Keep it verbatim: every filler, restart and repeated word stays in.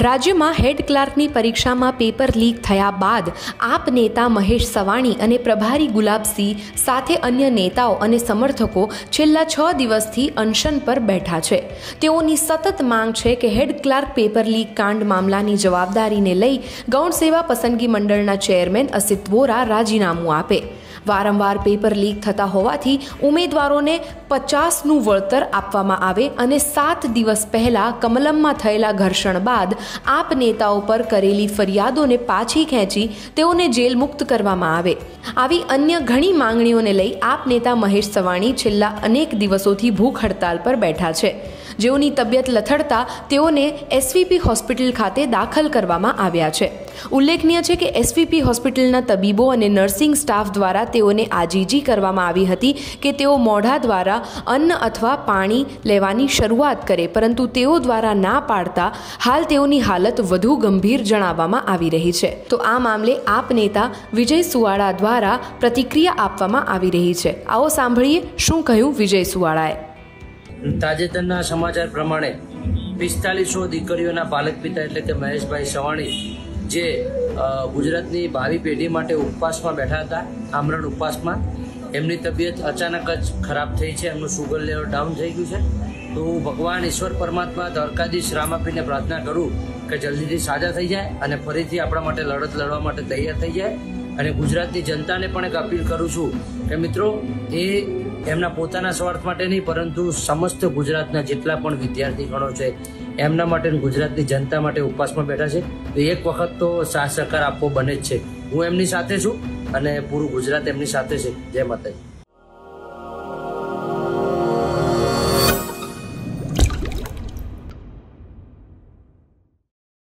રાજ્યમાં હેડ ક્લાર્કની પરીક્ષામાં paper leak થયા બાદ આપ નેતા મહેશ સવાણી અને પ્રભારી ગુલાબસિંહ સાથે અન્ય નેતાઓ અને સમર્થકો છેલ્લા છ દિવસથી અનશન પર બેઠા છે। તેઓની સતત માંગ છે કે હેડ ક્લાર્ક પેપર લીક કાંડ મામલાની જવાબદારીને લઈ ગૌણ સેવા પસંદગી મંડળના ચેરમેન અસિત વોરા રાજીનામું આપે। વારંવાર પેપર લીક થતા હોવાથી ઉમેદવારોને પચાસનું વળતર આપવામાં આવે અને સાત દિવસ પહેલા કમલમમાં થયેલા ઘર્ષણ બાદ આપ નેતાઓ પર કરેલી ફરિયાદોને પાછી ખેંચી તેઓને જેલ મુક્ત કરવામાં આવે। આવી અન્ય ઘણી માંગણીઓને લઈ આપ નેતા મહેશ સવાણી છેલ્લા અનેક દિવસોથી ભૂખ હડતાલ પર બેઠા છે, જેઓની તબિયત લથડતા તેઓને એસવીપી હોસ્પિટલ ખાતે દાખલ કરવામાં આવ્યા છે। ઉલ્લેખનીય છે કે એસવીપી હોસ્પિટલના તબીબો અને નર્સિંગ સ્ટાફ દ્વારા તેઓને આજીજી કરવામાં આવી હતી કે તેઓ મોઢા દ્વારા અન્ન અથવા પાણી લેવાની શરૂઆત કરે, પરંતુ તેઓ દ્વારા ના પાડતા હાલ તેઓની હાલત વધુ ગંભીર જણાવવામાં આવી રહી છે। તો આ મામલે આપ નેતા વિજય સુવાળા દ્વારા પ્રતિક્રિયા આપવામાં આવી રહી છે। આવો સાંભળીએ શું કહ્યું વિજય સુવાળાએ। તાજેતરના સમાચાર પ્રમાણે પિસ્તાલીસો દીકરીઓના પાલક પિતા એટલે કે મહેશભાઈ સવાણી જે ગુજરાતની ભાવિ પેઢી માટે ઉપવાસમાં બેઠા હતા, આમરણ ઉપવાસમાં, એમની તબિયત અચાનક જ ખરાબ થઈ છે, એમનું સુગર લેવલ ડાઉન થઈ ગયું છે। તો હું ભગવાન ઈશ્વર પરમાત્મા દ્વારકાધીશ રામ આપીને પ્રાર્થના કરું કે જલ્દીથી સાજા થઈ જાય અને ફરીથી આપણા માટે લડત લડવા માટે તૈયાર થઈ જાય। અને ગુજરાતની જનતાને પણ એક અપીલ કરું છું કે મિત્રો, એ એમના પોતાના સ્વાર્થ માટે નહીં પરંતુ સમસ્ત ગુજરાતના જેટલા પણ વિદ્યાર્થી ગણો છે એમના માટે ગુજરાતની જનતા માટે ઉપવાસમાં બેઠા છે। તો એક વખત તો સાથ સહકાર આપવો બને જ છે। હું એમની સાથે છું અને પૂરું ગુજરાત એમની સાથે છે। જય માતાજી।